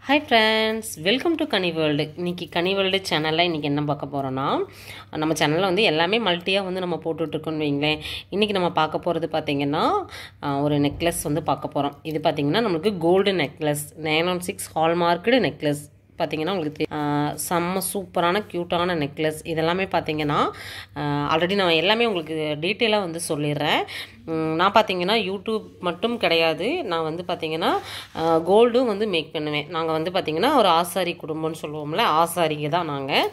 Hi friends, welcome to Kani World. இன்னைக்கு Kani World சேனல்ல இன்னைக்கு என்ன பார்க்க போறோம்னா நம்ம சேனல்ல வந்து எல்லாமே மல்டியா வந்து நம்ம போட்டுட்டு இருக்கோம்னு வைங்களேன். இன்னைக்கு நம்ம பார்க்க போறது பாத்தீங்கன்னா ஒரு நெக்லஸ் வந்து பார்க்க போறோம். இது பாத்தீங்கன்னா நமக்கு கோல்டன் நெக்லஸ் 916 ஹால்மார்க்டு நெக்லஸ் பாத்தீங்கன்னா உங்களுக்கு செம்ம சூப்பரான கியூட்டான நெக்லஸ் இதெல்லாமே பாத்தீங்கன்னா ஆல்ரெடி நான் எல்லாமே உங்களுக்கு டீடைலா வந்து சொல்லிறேன். நான் பாத்தீங்கன்னா யூடியூப் மட்டும் கிடையாது, நான் வந்து பாத்தீங்கன்னா கோல்டும் வந்து மேக் பண்ணுவேன். நாங்க வந்து பாத்தீங்கன்னா ஒரு ஆசாரி குடும்பம்னு சொல்லுவோம்ல, ஆசாரிங்க தான்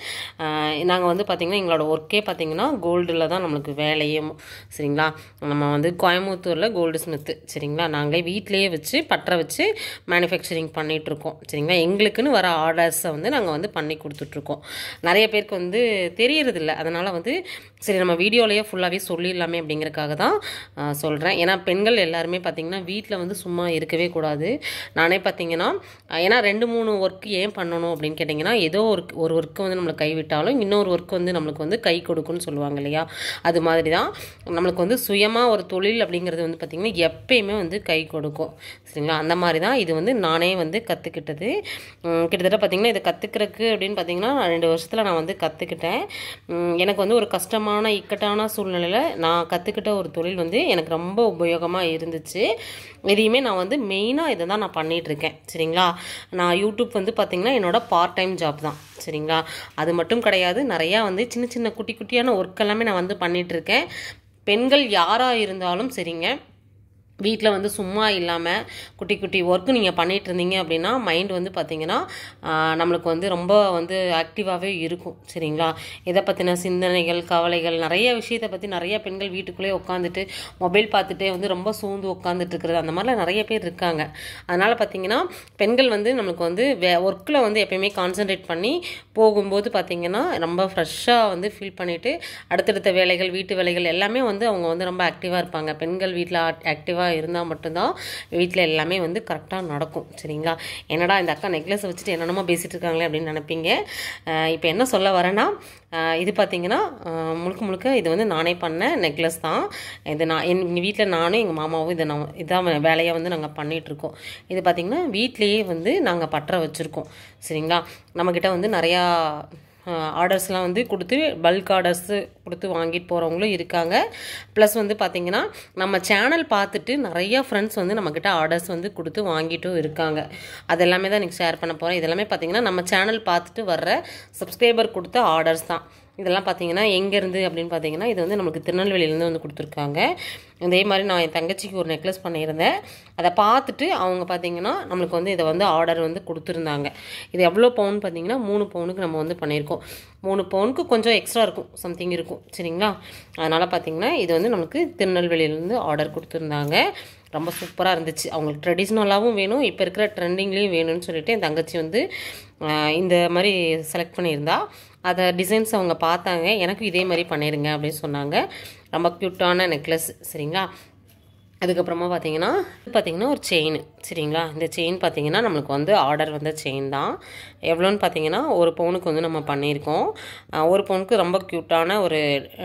நாங்க வந்து பாத்தீங்கன்னா எங்களோட ஒர்க்கே பாத்தீங்கன்னா கோல்டுல தான் நமக்கு வேலையே. சரிங்களா, நம்ம வந்து கோயம்புத்தூர்ல கோல்டு ஸ்மித். சரிங்களா, நாங்களே வீட்லயே வச்சு பற்ற வச்சு மேனுஃபேக்சரிங் பண்ணிட்டு இருக்கோம். சரிங்களா, எங்களுக்குன்னு வர ஆர்டர்ஸை வந்து நாங்கள் வந்து பண்ணி கொடுத்துட்ருக்கோம். நிறைய பேருக்கு வந்து தெரியறதில்ல, அதனால் வந்து சரி நம்ம வீடியோலேயே ஃபுல்லாகவே சொல்லிடலாமே அப்படிங்கிறக்காக தான் சொல்கிறேன். ஏன்னா பெண்கள் எல்லாருமே பார்த்திங்கன்னா வீட்டில் வந்து சும்மா இருக்கவே கூடாது. நானே பார்த்திங்கன்னா ஏன்னா 2-3 ஒர்க்கு ஏன் பண்ணணும் அப்படின்னு கேட்டிங்கன்னா, ஏதோ ஒரு ஒர்க்கு வந்து நம்மளை கைவிட்டாலும் இன்னொரு ஒர்க் வந்து நம்மளுக்கு வந்து கை கொடுக்குன்னு சொல்லுவாங்க இல்லையா, அது மாதிரி தான் நம்மளுக்கு வந்து சுயமாக ஒரு தொழில் அப்படிங்கிறது வந்து பார்த்திங்கன்னா எப்பயுமே வந்து கை கொடுக்கும். சரிங்களா, அந்த மாதிரி தான் இது வந்து நானே வந்து கற்றுக்கிட்டது. கிட்டத்தட்ட பார்த்திங்கன்னா இதை கற்றுக்கிறதுக்கு அப்படின்னு பார்த்திங்கன்னா 2 வருஷத்தில் நான் வந்து கற்றுக்கிட்டேன். எனக்கு வந்து ஒரு கஷ்டமான இக்கட்டான சூழ்நிலையில் நான் கற்றுக்கிட்ட ஒரு தொழில் வந்து எனக்கு ரொம்ப உபயோகமாக இருந்துச்சு. இதையுமே நான் வந்து மெயினாக இதை தான் நான் பண்ணிகிட்ருக்கேன். சரிங்களா, நான் யூடியூப் வந்து பார்த்திங்கன்னா என்னோடய பார்ட் டைம் ஜாப் தான். சரிங்களா, அது மட்டும் கிடையாது, நிறையா வந்து சின்ன சின்ன குட்டி குட்டியான ஒர்க் எல்லாமே நான் வந்து பண்ணிகிட்ருக்கேன். பெண்கள் யாராக இருந்தாலும் சரிங்க, வீட்டில் வந்து சும்மா இல்லாமல் குட்டி குட்டி ஒர்க்கு நீங்கள் பண்ணிகிட்டு இருந்தீங்க அப்படின்னா மைண்ட் வந்து பார்த்திங்கன்னா நம்மளுக்கு வந்து ரொம்ப வந்து ஆக்டிவாகவே இருக்கும். சரிங்களா, இதை பற்றின சிந்தனைகள் கவலைகள் நிறைய விஷயத்தை பற்றி நிறைய பெண்கள் வீட்டுக்குள்ளே உட்காந்துட்டு மொபைல் பார்த்துட்டே வந்து ரொம்ப சூழ்ந்து உட்காந்துட்டு இருக்கிறது அந்த மாதிரிலாம் நிறைய பேர் இருக்காங்க. அதனால் பார்த்திங்கன்னா பெண்கள் வந்து நம்மளுக்கு வந்து ஒர்க்கில் வந்து எப்பயுமே கான்சன்ட்ரேட் பண்ணி போகும்போது பார்த்திங்கன்னா ரொம்ப ஃப்ரெஷ்ஷாக வந்து ஃபீல் பண்ணிவிட்டு அடுத்தடுத்த வேலைகள் வீட்டு வேலைகள் எல்லாமே வந்து அவங்க வந்து ரொம்ப ஆக்டிவாக இருப்பாங்க. பெண்கள் வீட்டில் ஆக்டிவாக இருந்தால் மட்டும்தான் வீட்டில் எல்லாமே வந்து கரெக்டாக நடக்கும். சரிங்களா, என்னடா இந்த அக்கா நெக்லஸ் வச்சுட்டு என்னென்னமோ பேசிகிட்டு இருக்காங்களே அப்படின்னு நினைப்பீங்க. இப்போ என்ன சொல்ல வரேன்னா, இது பார்த்திங்கன்னா முழுக்க முழுக்க இது வந்து நானே பண்ண நெக்லஸ் தான். இது நான் எங்கள் வீட்டில் நானும் எங்கள் மாமாவும் இதான் வேலையை வந்து நாங்கள் பண்ணிகிட்ருக்கோம். இது பார்த்திங்கன்னா வீட்லேயே வந்து நாங்கள் பற்ற வச்சுருக்கோம். சரிங்களா, நம்மக்கிட்ட வந்து நிறையா ஆர்டர்ஸ்லாம் வந்து கொடுத்து பல்க் ஆர்டர்ஸு கொடுத்து வாங்கிட்டு போகிறவங்களும் இருக்காங்க. ப்ளஸ் வந்து பார்த்திங்கன்னா நம்ம சேனல் பார்த்துட்டு நிறையா ஃப்ரெண்ட்ஸ் வந்து நம்மக்கிட்ட ஆர்டர்ஸ் வந்து கொடுத்து வாங்கிட்டும் இருக்காங்க. அதெல்லாமே தான் எனக்கு ஷேர் பண்ண போகிறேன். இதெல்லாமே பார்த்திங்கன்னா நம்ம சேனல் பார்த்துட்டு வர்ற சப்ஸ்கிரைபர் கொடுத்த ஆர்டர்ஸ் தான். இதெல்லாம் பார்த்திங்கன்னா எங்கேருந்து அப்படின்னு பார்த்திங்கன்னா இது வந்து நமக்கு திருநெல்வேலியிலேருந்து வந்து கொடுத்துருக்காங்க. இதே மாதிரி நான் என் தங்கச்சிக்கு ஒரு நெக்லஸ் பண்ணியிருந்தேன். அதை பார்த்துட்டு அவங்க பார்த்திங்கன்னா நம்மளுக்கு வந்து இதை வந்து ஆர்டர் வந்து கொடுத்துருந்தாங்க. இது எவ்வளோ பவுன் பார்த்திங்கன்னா 3 பவுனுக்கு நம்ம வந்து பண்ணியிருக்கோம். 3 பவுனுக்கு கொஞ்சம் எக்ஸ்ட்ரா இருக்கும், சம்திங் இருக்கும். சரிங்களா, அதனால் பார்த்திங்கன்னா இது வந்து நமக்கு திருநெல்வேலியிலேருந்து ஆர்டர் கொடுத்துருந்தாங்க. ரொம்ப சூப்பராக இருந்துச்சு. அவங்களுக்கு ட்ரெடிஷ்னலாகவும் வேணும், இப்போ இருக்கிற ட்ரெண்டிங்லேயும் வேணும்னு சொல்லிட்டு என் தங்கச்சி வந்து இந்த மாதிரி செலக்ட் பண்ணியிருந்தா. அதை டிசைன்ஸ் அவங்க பார்த்தாங்க, எனக்கு இதே மாதிரி பண்ணிடுங்க அப்படின்னு சொன்னாங்க. ரொம்ப க்யூட்டான நெக்லஸ். சரிங்களா, அதுக்கப்புறமா பார்த்திங்கன்னா ஒரு செயின். சரிங்களா, இந்த செயின் பார்த்திங்கன்னா நம்மளுக்கு வந்து ஆர்டர் வந்த செயின் தான். எவ்வளோன்னு பார்த்திங்கன்னா 1 பவுனுக்கு வந்து நம்ம பண்ணியிருக்கோம். 1 பவுனுக்கு ரொம்ப க்யூட்டான ஒரு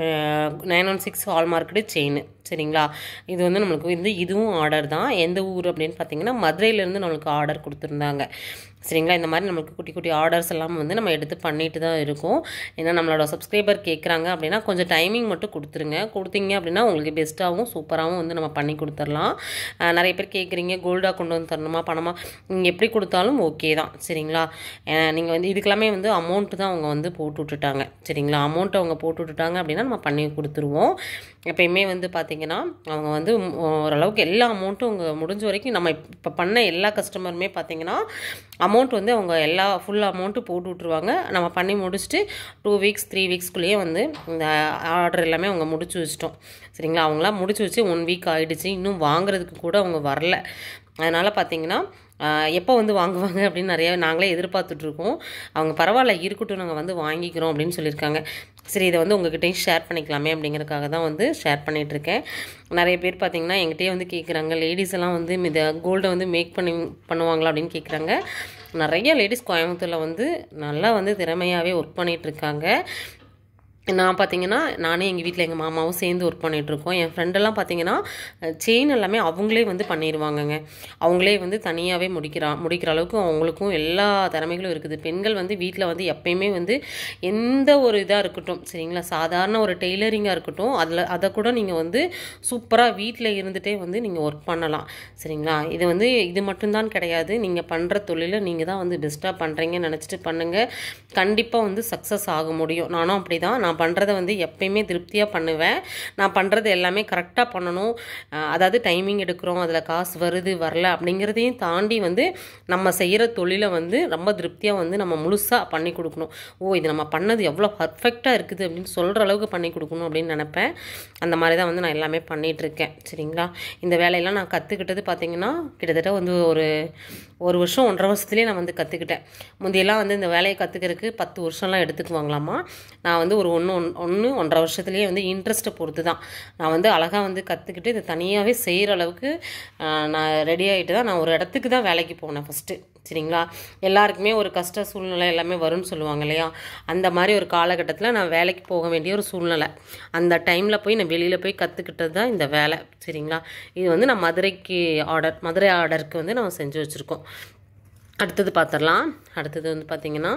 916 ஹால்மார்க்டு செயின். சரிங்களா, இது வந்து நம்மளுக்கு வந்து இதுவும் ஆர்டர் தான். எந்த ஊர் அப்படின்னு பார்த்திங்கன்னா மதுரையிலேருந்து நம்மளுக்கு ஆர்டர் கொடுத்துருந்தாங்க. சரிங்களா, இந்த மாதிரி நம்மளுக்கு குட்டி குட்டி ஆர்டர்ஸ் எல்லாம் வந்து நம்ம எடுத்து பண்ணிட்டு தான் இருக்கோம். ஏன்னா நம்மளோட சப்ஸ்கிரைபர் கேட்குறாங்க அப்படின்னா கொஞ்சம் டைமிங் மட்டும் கொடுத்தீங்க அப்படின்னா உங்களுக்கு பெஸ்ட்டாகவும் சூப்பராகவும் வந்து நம்ம பண்ணி கொடுத்துடலாம். நிறைய பேர் கேட்குறீங்க கோல்டாக கொண்டு வந்து தரணுமா பணமாக, நீங்கள் எப்படி கொடுத்தாலும் ஓகே தான். சரிங்களா, நீங்கள் வந்து இதுக்கெல்லாமே வந்து அமௌண்ட்டு தான் அவங்க வந்து போட்டு விட்டுட்டாங்க. சரிங்களா, அமௌண்ட்டு அவங்க போட்டு விட்டுட்டாங்க அப்படின்னா நம்ம பண்ணி கொடுத்துருவோம். எப்பயுமே வந்து பார்த்திங்கன்னா அவங்க வந்து ஓரளவுக்கு எல்லா அமௌண்ட்டும் அவங்க முடிஞ்ச வரைக்கும் நம்ம இப்போ பண்ண எல்லா கஸ்டமருமே பார்த்திங்கன்னா அமௌண்ட் வந்து அவங்க ஃபுல் அமௌண்ட்டு போட்டு விட்ருவாங்க. நம்ம பண்ணி முடிச்சுட்டு 2 வீக்ஸ் 3 வீக்ஸ்க்குள்ளேயே வந்து இந்த ஆர்டர் எல்லாமே அவங்க முடிச்சு வச்சிட்டோம். சரிங்களா, அவங்களாம் முடிச்சு வச்சு 1 வீக் ஆகிடுச்சு, இன்னும் வாங்குறதுக்கு கூட அவங்க வரல. அதனால் பார்த்திங்கன்னா எப்போ வந்து வாங்குவாங்க அப்படின்னு நிறையா நாங்களே எதிர்பார்த்துட்ருக்கோம். அவங்க பரவாயில்ல இருக்கட்டும், நாங்கள் வந்து வாங்கிக்கிறோம் அப்படின்னு சொல்லியிருக்காங்க. சரி, இதை வந்து உங்கள்கிட்டையும் ஷேர் பண்ணிக்கலாமே அப்படிங்கிறதுக்காக தான் வந்து ஷேர் பண்ணிகிட்ருக்கேன். நிறைய பேர் பார்த்திங்கன்னா என்கிட்டயே வந்து கேட்குறாங்க, லேடிஸ் எல்லாம் வந்து இதை கோல்டை வந்து மேக் பண்ணுவாங்களா அப்படின்னு கேட்குறாங்க. நிறைய லேடிஸ் கோயம்புத்தூரில் வந்து நல்லா வந்து திறமையாகவே ஒர்க் பண்ணிகிட்ருக்காங்க. நான் பார்த்தீங்கன்னா நானே எங்கள் வீட்டில் எங்கள் மாமாவும் சேர்ந்து ஒர்க் பண்ணிகிட்ருக்கோம். என் ஃப்ரெண்டெல்லாம் பார்த்தீங்கன்னா செயின் எல்லாமே அவங்களே வந்து பண்ணிடுவாங்கங்க. அவங்களே வந்து தனியாகவே முடிக்கிற அளவுக்கு அவங்களுக்கும் எல்லா திறமைகளும் இருக்குது. பெண்கள் வந்து வீட்டில் வந்து எப்பயுமே வந்து எந்த ஒரு இதாக இருக்கட்டும் சரிங்களா, சாதாரண ஒரு டெய்லரிங்காக இருக்கட்டும், அதை கூட நீங்கள் வந்து சூப்பராக வீட்டில் இருந்துகிட்டே வந்து நீங்கள் ஒர்க் பண்ணலாம் சரிங்களா. இது வந்து இது மட்டும்தான் கிடையாது, நீங்கள் பண்ணுற தொழிலை நீங்கள் தான் வந்து பெஸ்ட்டாக பண்ணுறீங்கன்னு நினச்சிட்டு பண்ணுங்கள். கண்டிப்பாக வந்து சக்ஸஸ் ஆக முடியும். நானும் அப்படி தான். நான் பண்ணுறத வந்து எப்பயுமே திருப்தியாக பண்ணுவேன். நான் பண்ணுறது எல்லாமே கரெக்டாக பண்ணணும். அதாவது டைமிங் எடுக்கிறோம், அதில் காசு வருது வரல அப்படிங்கிறதையும் தாண்டி வந்து நம்ம செய்கிற தொழிலை வந்து ரொம்ப திருப்தியாக வந்து நம்ம முழுசாக பண்ணி கொடுக்கணும். இது நம்ம பண்ணது எவ்வளோ பர்ஃபெக்டாக இருக்குது அப்படின்னு சொல்கிற அளவுக்கு பண்ணி கொடுக்கணும் அப்படின்னு நினப்பேன். அந்த மாதிரி தான் வந்து நான் எல்லாமே பண்ணிகிட்ருக்கேன் சரிங்களா. இந்த வேலையெல்லாம் நான் கற்றுக்கிட்டது பார்த்திங்கன்னா கிட்டத்தட்ட வந்து ஒரு வருஷம் 1.5 வருஷத்துலேயே நான் வந்து கற்றுக்கிட்டேன். முந்தையெல்லாம் வந்து இந்த வேலையை கற்றுக்கிறதுக்கு 10 வருஷம்லாம் எடுத்துக்குவாங்களாமா. நான் வந்து ஒரு 1.5 வருஷத்துலேயே வந்து இன்ட்ரெஸ்ட்டை பொறுத்து தான் நான் வந்து அழகாக வந்து கற்றுக்கிட்டு இதை தனியாகவே செய்கிற அளவுக்கு நான் ரெடி ஆகிட்டு தான் நான் ஒரு இடத்துக்கு தான் வேலைக்கு போனேன் ஃபஸ்ட்டு சரிங்களா. எல்லாருக்குமே ஒரு கஷ்ட சூழ்நிலை எல்லாமே வரும்னு சொல்லுவாங்க இல்லையா, அந்த மாதிரி ஒரு காலகட்டத்தில் நான் வேலைக்கு போக வேண்டிய ஒரு சூழ்நிலை. அந்த டைமில் போய் நான் வெளியில் போய் கற்றுக்கிட்டது தான் இந்த வேலை சரிங்களா. இது வந்து நான் மதுரை ஆர்டருக்கு வந்து நம்ம செஞ்சு வச்சுருக்கோம். அடுத்தது பார்த்துடலாம். அடுத்தது வந்து பார்த்திங்கன்னா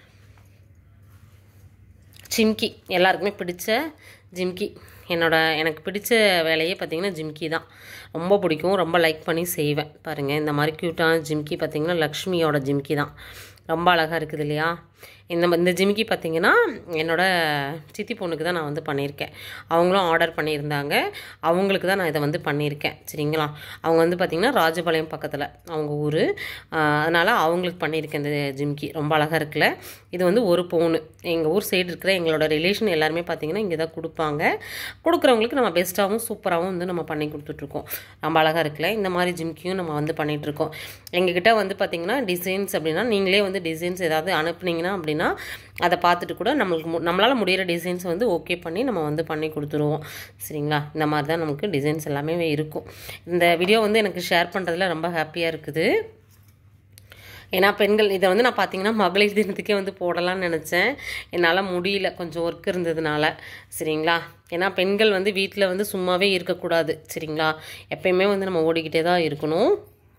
ஜிம்கி, எல்லாருக்குமே பிடிச்ச ஜிம்கி. எனக்கு பிடிச்ச வேலையே பார்த்திங்கன்னா ஜிம்கி தான். ரொம்ப பிடிக்கும், ரொம்ப லைக் பண்ணி செய்வேன். பாருங்கள் இந்த மாதிரி க்யூட்டான ஜிம்கி பார்த்திங்கன்னா லக்ஷ்மியோட ஜிம்கி தான். ரொம்ப அழகாக இருக்குது இல்லையா. இந்த ஜிமிக்கி பார்த்திங்கன்னா என்னோடய சித்தி பொண்ணுக்கு தான் நான் வந்து பண்ணியிருக்கேன். அவங்களும் ஆர்டர் பண்ணியிருந்தாங்க, அவங்களுக்கு தான் நான் இதை வந்து பண்ணியிருக்கேன் சரிங்களா. அவங்க வந்து பார்த்திங்கன்னா ராஜபாளையம் பக்கத்தில் அவங்க ஊர், அதனால் அவங்களுக்கு பண்ணியிருக்கேன் இந்த ஜிமிக்கி. ரொம்ப அழகாக இருக்குல்ல. இது வந்து ஒரு பவுனு. எங்கள் ஊர் சைடு இருக்கிற எங்களோட ரிலேஷன் எல்லாருமே பார்த்திங்கன்னா இங்கே தான் கொடுப்பாங்க. கொடுக்குறவங்களுக்கு நம்ம பெஸ்ட்டாகவும் சூப்பராகவும் வந்து நம்ம பண்ணி கொடுத்துட்ருக்கோம். ரொம்ப அழகாக இருக்குல்ல. இந்த மாதிரி ஜிமிக்கியும் நம்ம வந்து பண்ணிகிட்ருக்கோம். எங்ககிட்ட வந்து பார்த்திங்கன்னா டிசைன்ஸ் அப்படின்னா நீங்களே வந்து டிசைன்ஸ் ஏதாவது அனுப்புனீங்கன்னா அப்படின்னா அதை பார்த்துட்டு கூட நம்மளால் முடிகிற டிசைன்ஸ் வந்து ஓகே பண்ணி நம்ம வந்து பண்ணி கொடுத்துருவோம் சரிங்களா. இந்த மாதிரி தான் நமக்கு டிசைன்ஸ் எல்லாமே இருக்கும். இந்த வீடியோ வந்து எனக்கு ஷேர் பண்ணுறதுல ரொம்ப ஹாப்பியாக இருக்குது. ஏன்னா பெண்கள் இதை வந்து நான் பார்த்திங்கன்னா மகளிர் தினத்துக்கே வந்து போடலான்னு நினச்சேன். என்னால் முடியல, கொஞ்சம் ஒர்க் இருந்ததுனால சரிங்களா. ஏன்னா பெண்கள் வந்து வீட்டில் வந்து சும்மாவே இருக்கக்கூடாது சரிங்களா. எப்பயுமே வந்து நம்ம ஓடிக்கிட்டே தான் இருக்கணும்.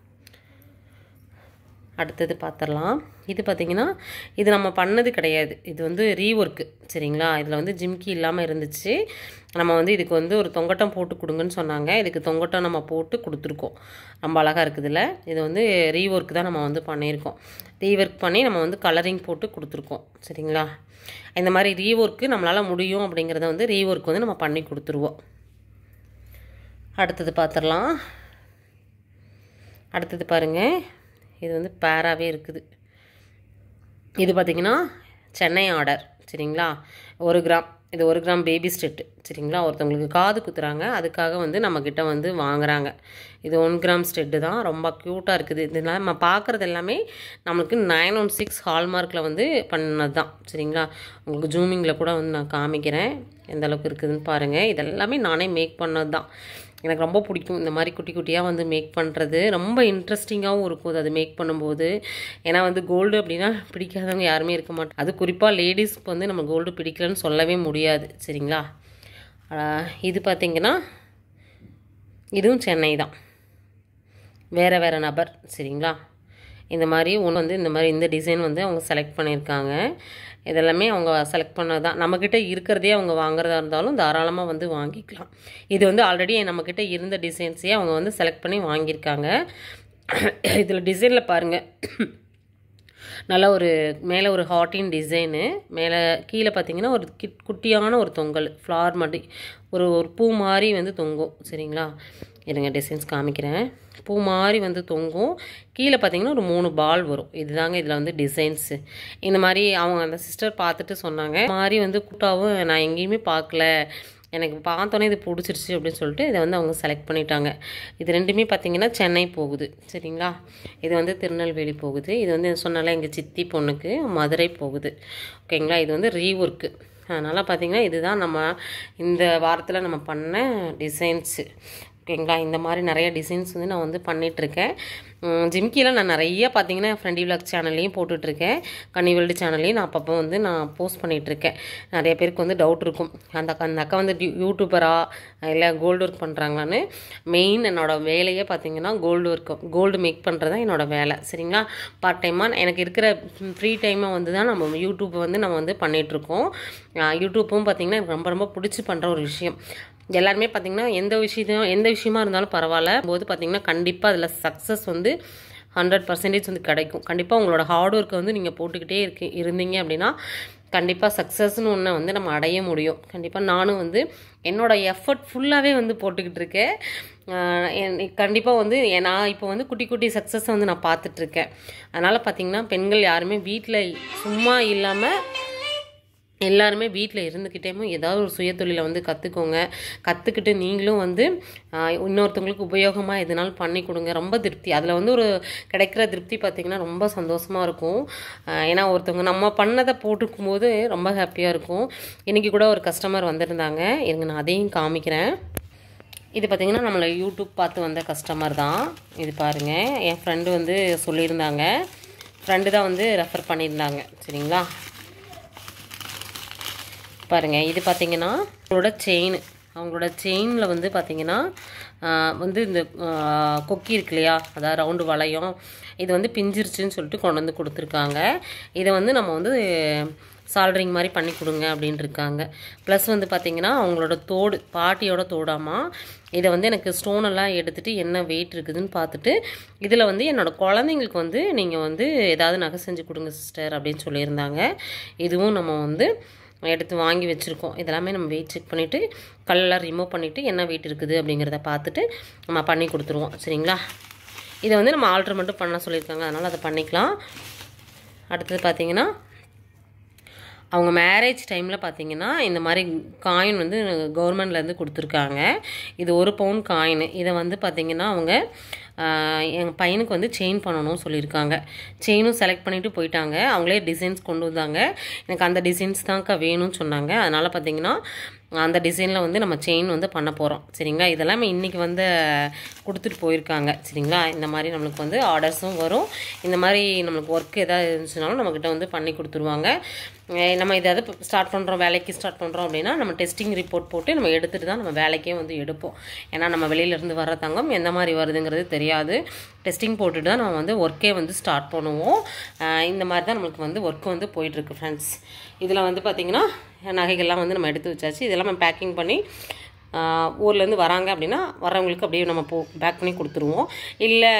அடுத்தது பார்த்துடலாம். இது பார்த்திங்கன்னா இது நம்ம பண்ணது கிடையாது, இது வந்து ரீஒர்க்கு சரிங்களா. இதில் வந்து ஜிம்கி இல்லாமல் இருந்துச்சு. நம்ம வந்து இதுக்கு வந்து ஒரு தொங்கட்டம் போட்டு கொடுங்கன்னு சொன்னாங்க. இதுக்கு தொங்கட்டம் நம்ம போட்டு கொடுத்துருக்கோம். ரொம்ப அழகாக இருக்குதுல்ல. இது வந்து ரீஒர்க் தான் நம்ம வந்து பண்ணியிருக்கோம். ரீஒர்க் பண்ணி நம்ம வந்து கலரிங் போட்டு கொடுத்துருக்கோம் சரிங்களா. இந்த மாதிரி ரீஒர்க்கு நம்மளால் முடியும் அப்படிங்கிறத வந்து ரீஒர்க் வந்து நம்ம பண்ணி கொடுத்துருவோம். அடுத்தது பார்த்துடலாம். அடுத்தது பாருங்கள், இது வந்து பேராகவே இருக்குது. இது பார்த்திங்கன்னா சென்னை ஆர்டர் சரிங்களா. 1 கிராம், இது 1 கிராம் பேபி ஸ்டெட்டு சரிங்களா. ஒருத்தவங்களுக்கு காது குத்துறாங்க, அதுக்காக வந்து நம்மக்கிட்ட வந்து வாங்குகிறாங்க. இது 1 கிராம் ஸ்டெட்டு தான். ரொம்ப க்யூட்டாக இருக்குது. இதனால் நம்ம பார்க்குறது எல்லாமே நம்மளுக்கு 916 ஹால்மார்க்கில் வந்து பண்ணது தான் சரிங்களா. உங்களுக்கு ஜூமிங்கில் கூட வந்து நான் காமிக்கிறேன் எந்த அளவுக்கு இருக்குதுன்னு பாருங்கள். இதெல்லாமே நானே மேக் பண்ணது தான். எனக்கு ரொம்ப பிடிக்கும் இந்த மாதிரி குட்டி குட்டியாக வந்து மேக் பண்ணுறது. ரொம்ப இன்ட்ரெஸ்டிங்காகவும் இருக்கும் அது மேக் பண்ணும்போது. ஏன்னா வந்து கோல்டு அப்படின்னா பிடிக்காதவங்க யாருமே இருக்க மாட்டாங்க. அது குறிப்பாக லேடிஸ்க்கு வந்து நம்ம கோல்டு பிடிக்கலன்னு சொல்லவே முடியாது சரிங்களா. இது பார்த்திங்கன்னா இதுவும் சென்னை தான், வேறு நபர் சரிங்களா. இந்த மாதிரி ஒன்று வந்து இந்த டிசைன் வந்து அவங்க செலக்ட் பண்ணியிருக்காங்க. இதெல்லாமே அவங்க செலக்ட் பண்ணது தான். நம்மக்கிட்ட இருக்கிறதே அவங்க வாங்குறதா இருந்தாலும் தாராளமாக வந்து வாங்கிக்கலாம். இது வந்து ஆல்ரெடி நம்மக்கிட்ட இருந்த டிசைன்ஸையே அவங்க வந்து செலக்ட் பண்ணி வாங்கியிருக்காங்க. இதில் டிசைனில் பாருங்கள், நல்லா ஒரு மேலே ஒரு ஹார்ட்டின் டிசைனு, மேலே கீழே பார்த்திங்கன்னா ஒரு குட்டியான ஒரு தொங்கல் ஃப்ளார் மாதிரி ஒரு பூ மாதிரி வந்து தொங்கும் சரிங்களா. இருங்க டிசைன்ஸ் காமிக்கிறேன். பூ மாதிரி வந்து தொங்கும். கீழே பார்த்திங்கன்னா ஒரு 3 பால் வரும். இதுதாங்க இதில் வந்து டிசைன்ஸு. இந்த மாதிரி அவங்க அந்த சிஸ்டர் பார்த்துட்டு சொன்னாங்க, மாதிரி வந்து கூட்டாவும் நான் எங்கேயுமே பார்க்கல, எனக்கு பார்த்தோன்னே இது பிடிச்சிருச்சு அப்படின்னு சொல்லிட்டு இதை வந்து அவங்க செலக்ட் பண்ணிட்டாங்க. இது ரெண்டுமே பார்த்திங்கன்னா சென்னை போகுது சரிங்களா. இது வந்து திருநெல்வேலி போகுது. இது வந்து சொன்னால எங்கள் சித்தி பொண்ணுக்கு மதுரை போகுது ஓகேங்களா. இது வந்து ரீஒர்க்கு. அதனால் பார்த்திங்கன்னா இதுதான் நம்ம இந்த வாரத்தில் நம்ம பண்ண டிசைன்ஸு ஓகேங்களா. இந்த மாதிரி நிறைய டிசைன்ஸ் வந்து நான் வந்து பண்ணிகிட்ருக்கேன். ஜிம்கியில் நான் நிறைய பார்த்தீங்கன்னா ஃப்ரெண்டி விலாக் சேனல்லையும் போட்டுட்ருக்கேன், கனிவேல்டு சேனல்லையும் நான் அப்பப்போ வந்து நான் போஸ்ட் பண்ணிகிட்ருக்கேன். நிறைய பேருக்கு வந்து டவுட் இருக்கும், அந்த அக்கா வந்து யூடியூபரா இல்லை கோல்டு ஒர்க் பண்ணுறாங்களான்னு. மெயின் என்னோடய வேலையே பார்த்தீங்கன்னா கோல்டு மேக் பண்ணுறது தான் என்னோடய வேலை, சரிங்களா. பார்ட் டைமாக எனக்கு இருக்கிற ஃப்ரீ டைமை வந்து தான் நம்ம யூடியூப் வந்து நம்ம வந்து பண்ணிகிட்ருக்கோம். யூடியூப்பும் பார்த்திங்கன்னா எனக்கு ரொம்ப ரொம்ப பிடிச்சி பண்ணுற ஒரு விஷயம். எல்லாருமே பார்த்திங்கன்னா எந்த விஷயமா இருந்தாலும் பரவாயில்ல போது பார்த்திங்கன்னா கண்டிப்பாக அதில் சக்ஸஸ் வந்து 100% வந்து கிடைக்கும். கண்டிப்பாக உங்களோட ஹார்ட் ஒர்க்கை வந்து நீங்கள் போட்டுக்கிட்டே இருந்தீங்க அப்படின்னா கண்டிப்பாக சக்ஸஸ்னு ஒன்று வந்து நம்ம அடைய முடியும். கண்டிப்பாக நானும் வந்து என்னோடய எஃபர்ட் ஃபுல்லாகவே வந்து போட்டுக்கிட்டு இருக்கேன். கண்டிப்பாக வந்து நான் இப்போ வந்து குட்டி குட்டி சக்ஸஸை வந்து நான் பார்த்துட்ருக்கேன். அதனால் பார்த்திங்கன்னா பெண்கள் யாருமே வீட்டில் சும்மா இல்லாமல் எல்லாருமே வீட்டில் இருந்துக்கிட்டேமோ ஏதாவது ஒரு சுயதொழிலை வந்து கற்றுக்கிட்டு நீங்களும் வந்து இன்னொருத்தவங்களுக்கு உபயோகமாக எதுனாலும் பண்ணி கொடுங்க. ரொம்ப திருப்தி அதில் வந்து ஒரு கிடைக்கிற திருப்தி பார்த்திங்கன்னா ரொம்ப சந்தோஷமாக இருக்கும். ஏன்னா ஒருத்தவங்க நம்ம பண்ணதை போட்டுக்கும் போது ரொம்ப ஹாப்பியாக இருக்கும். இன்றைக்கி கூட ஒரு கஸ்டமர் வந்திருந்தாங்க, இருங்க நான் அதையும் காமிக்கிறேன். இது பார்த்திங்கன்னா நம்மளை யூடியூப் பார்த்து வந்த கஸ்டமர் தான். இது பாருங்கள், என் ஃப்ரெண்டு வந்து சொல்லியிருந்தாங்க, ஃப்ரெண்டு தான் வந்து ரெஃபர் பண்ணியிருந்தாங்க, சரிங்களா. பாருங்கள், இது பார்த்திங்கன்னா அவங்களோட செயினில் வந்து பார்த்திங்கன்னா வந்து இந்த கொக்கி இருக்கு இல்லையா, அதாவது ரவுண்டு வளையம், இது வந்து பிஞ்சிருச்சுன்னு சொல்லிட்டு கொண்டு வந்து கொடுத்துருக்காங்க. இதை வந்து நம்ம வந்து சால்ட்ரிங் மாதிரி பண்ணி கொடுங்க அப்படின்ட்டு இருக்காங்க. ப்ளஸ் வந்து பார்த்திங்கன்னா அவங்களோட பாட்டியோட தோடாமா, இதை வந்து எனக்கு ஸ்டோனெல்லாம் எடுத்துகிட்டு என்ன வெயிட் இருக்குதுன்னு பார்த்துட்டு இதில் வந்து என்னோடய குழந்தைங்களுக்கு வந்து நீங்கள் வந்து ஏதாவது நகை செஞ்சு கொடுங்க சிஸ்டர் அப்படின்னு சொல்லியிருந்தாங்க. இதுவும் நம்ம வந்து எடுத்து வாங்கி வச்சுருக்கோம். இதெல்லாமே நம்ம வெயிட் செக் பண்ணிவிட்டு கல்லெல்லாம் ரிமூவ் பண்ணிவிட்டு என்ன வெயிட் இருக்குது அப்படிங்கிறத பார்த்துட்டு நம்ம பண்ணி கொடுத்துருவோம், சரிங்களா. இதை வந்து நம்ம ஆல்ட்ரு மட்டும் பண்ண சொல்லியிருக்காங்க, அதனால் அதை பண்ணிக்கலாம். அடுத்தது பார்த்திங்கன்னா அவங்க மேரேஜ் டைமில் பார்த்திங்கன்னா இந்த மாதிரி காயின் வந்து கவர்மெண்ட்லேருந்து கொடுத்துருக்காங்க. இது 1 பவுன் காயின். இதை வந்து பார்த்திங்கன்னா அவங்க எங்கள் பையனுக்கு வந்து செயின் பண்ணணும்னு சொல்லியிருக்காங்க. செயினும் செலக்ட் பண்ணிவிட்டு போயிட்டாங்க. அவங்களே டிசைன்ஸ் கொண்டு வந்தாங்க. எனக்கு அந்த டிசைன்ஸ் தான்க்கா வேணும்னு சொன்னாங்க. அதனால் பார்த்திங்கன்னா அந்த டிசைனில் வந்து நம்ம செயின் வந்து பண்ண போகிறோம், சரிங்களா. இதெல்லாமே இன்றைக்கி வந்து கொடுத்துட்டு போயிருக்காங்க, சரிங்களா. இந்த மாதிரி நம்மளுக்கு வந்து ஆர்டர்ஸும் வரும். இந்த மாதிரி நம்மளுக்கு ஒர்க் எதாவது இருந்துச்சுனாலும் நம்மக்கிட்ட வந்து பண்ணி கொடுத்துருவாங்க. நம்ம எதாவது வேலைக்கு ஸ்டார்ட் பண்ணுறோம் அப்படின்னா நம்ம டெஸ்டிங் ரிப்போர்ட் போட்டு நம்ம எடுத்துகிட்டு தான் நம்ம வேலைக்கே வந்து எடுப்போம். ஏன்னா நம்ம வெளியிலேருந்து வர தங்கம் எந்த மாதிரி வருதுங்கிறது தெரியாது. டெஸ்டிங் போட்டுட்டு தான் நம்ம வந்து ஒர்க்கே வந்து ஸ்டார்ட் பண்ணுவோம். இந்த மாதிரி தான் நம்மளுக்கு வந்து ஒர்க் வந்து போயிட்டுருக்கு ஃப்ரெண்ட்ஸ். இதில் வந்து பார்த்திங்கன்னா நகைகள்லாம் வந்து நம்ம எடுத்து வச்சாச்சு. இதெல்லாம் நம்ம பேக்கிங் பண்ணி ஊர்லேருந்து வராங்க அப்படின்னா வரவங்களுக்கு அப்படியே நம்ம பேக் பண்ணி கொடுத்துருவோம். இல்லை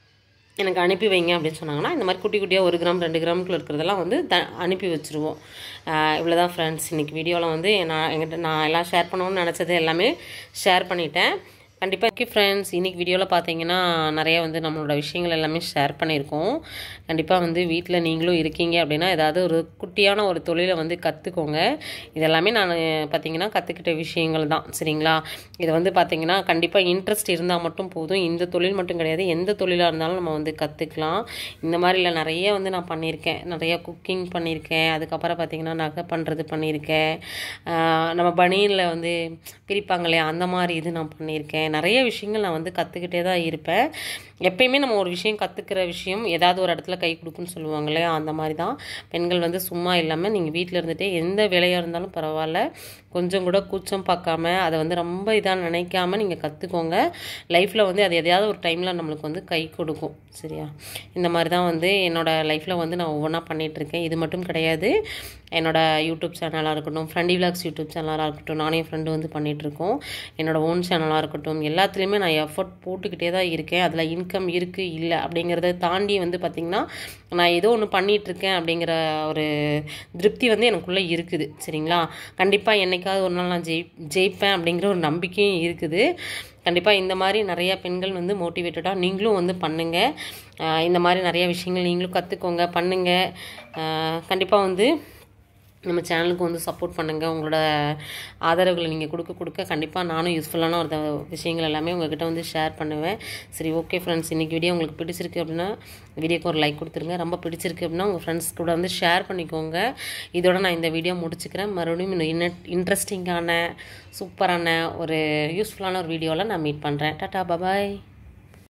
எனக்கு அனுப்பி வைங்க அப்படின்னு சொன்னாங்கன்னா இந்த மாதிரி குட்டி குட்டியாக 1 கிராம் 2 கிராமுக்குள்ள இருக்கிறதெல்லாம் வந்து அனுப்பி வச்சுருவோம். இவ்வளோதான் ஃப்ரெண்ட்ஸ். இன்றைக்கி வீடியோவில் வந்து நான் எல்லாம் ஷேர் பண்ணணும்னு நினச்சது எல்லாமே ஷேர் பண்ணிட்டேன். கண்டிப்பாக ஓகே ஃப்ரெண்ட்ஸ், இன்றைக்கி வீடியோவில் பார்த்தீங்கன்னா நிறைய வந்து நம்மளோட விஷயங்கள் எல்லாமே ஷேர் பண்ணியிருக்கோம். கண்டிப்பாக வந்து வீட்டில் நீங்களும் இருக்கீங்க அப்படின்னா ஏதாவது ஒரு குட்டியான ஒரு தொழிலை வந்து கற்றுக்கோங்க. இதெல்லாமே நான் பார்த்தீங்கன்னா கற்றுக்கிட்ட விஷயங்கள் தான், சரிங்களா. இதை வந்து பார்த்தீங்கன்னா கண்டிப்பாக இன்ட்ரெஸ்ட் இருந்தால் மட்டும் போதும். இந்த தொழில் மட்டும் கிடையாது, எந்த தொழிலாக இருந்தாலும் நம்ம வந்து கற்றுக்கலாம். இந்த மாதிரில நிறைய வந்து நான் பண்ணியிருக்கேன். நிறையா குக்கிங் பண்ணியிருக்கேன். அதுக்கப்புறம் பார்த்திங்கன்னா நகை பண்ணுறது பண்ணியிருக்கேன். நம்ம பனியனில் வந்து பிரிப்பாங்க இல்லையா, அந்த மாதிரி இது நான் பண்ணியிருக்கேன். நிறைய விஷயங்கள் நான் வந்து கற்றுக்கிட்டே தான் இருப்பேன். எப்பயுமே நம்ம ஒரு விஷயம் கற்றுக்கிற விஷயம் ஏதாவது ஒரு இடத்துல கை கொடுக்குன்னு சொல்லுவாங்களே, அந்த மாதிரி தான் பெண்கள் வந்து சும்மா இல்லாமல் நீங்கள் வீட்டில் இருந்துகிட்டே எந்த வேலையாக இருந்தாலும் பரவாயில்ல, கொஞ்சம் கூட கூச்சம் பார்க்காம அதை வந்து ரொம்ப இதாக நினைக்காமல் நீங்கள் கற்றுக்கோங்க. லைஃப்பில் வந்து அது எதையாவது ஒரு டைமில் நம்மளுக்கு வந்து கை கொடுக்கும், சரியா. இந்த மாதிரி தான் வந்து என்னோடய லைஃப்பில் வந்து நான் ஒவ்வொன்றா பண்ணிகிட்ருக்கேன். இது மட்டும் கிடையாது, என்னோடய யூடியூப் சேனலாக இருக்கட்டும், ஃப்ரெண்டி விலாக்ஸ் யூடியூப் சேனலாக இருக்கட்டும், நானே ஃப்ரெண்டு வந்து பண்ணிகிட்ருக்கோம். என்னோடய ஓன் சேனலாக இருக்கட்டும், எல்லாத்துலேயுமே நான் எஃபர்ட் போட்டுக்கிட்டே தான் இருக்கேன். அதில் இன்கம் இருக்குது இல்லை அப்படிங்கிறத தாண்டி வந்து பார்த்திங்கன்னா நான் ஏதோ ஒன்று பண்ணிகிட்ருக்கேன் அப்படிங்கிற ஒரு திருப்தி வந்து எனக்குள்ளே இருக்குது, சரிங்களா. கண்டிப்பாக என்றைக்காவது ஒரு நாள் நான் ஜெயிப்பேன் அப்படிங்கிற ஒரு நம்பிக்கையும் இருக்குது. கண்டிப்பாக இந்த மாதிரி நிறையா பெண்கள் வந்து மோட்டிவேட்டடாக நீங்களும் வந்து பண்ணுங்கள். இந்த மாதிரி நிறைய விஷயங்கள் நீங்களும் கற்றுக்கோங்க, பண்ணுங்கள். கண்டிப்பாக வந்து நம்ம சேனலுக்கு வந்து சப்போர்ட் பண்ணுங்கள். உங்களோட ஆதரவுகளை நீங்கள் கொடுக்க கண்டிப்பாக நானும் யூஸ்ஃபுல்லான ஒரு விஷயங்கள் எல்லாமே உங்கள்கிட்ட வந்து ஷேர் பண்ணுவேன். சரி, ஓகே ஃப்ரெண்ட்ஸ், இன்றைக்கி வீடியோ உங்களுக்கு பிடிச்சிருக்கு அப்படின்னா வீடியோக்கு ஒரு லைக் கொடுத்துருங்க. ரொம்ப பிடிச்சிருக்கு அப்படின்னா உங்கள் ஃப்ரெண்ட்ஸ் கூட வந்து ஷேர் பண்ணிக்கோங்க. இதோட நான் இந்த வீடியோ முடிச்சுக்கிறேன். மறுபடியும் இன்னும் இன்ட்ரெஸ்டிங்கான சூப்பரான ஒரு யூஸ்ஃபுல்லான ஒரு வீடியோவில் நான் மீட் பண்ணுறேன். டாட்டா, பாய்.